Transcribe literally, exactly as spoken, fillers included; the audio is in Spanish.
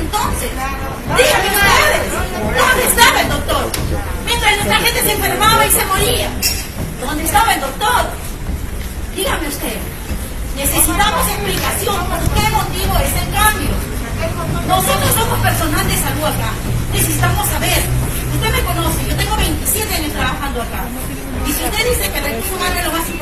entonces? Díganme ustedes, ¿dónde estaba el doctor? Mientras nuestra gente se enfermaba y se moría, ¿dónde estaba el doctor? Dígame usted, necesitamos explicación por qué motivo es el cambio. Nosotros somos personal de salud acá, necesitamos saber. Usted me conoce, yo tengo veintisiete años trabajando acá. Y si usted dice que el recurso humano es lo más importante,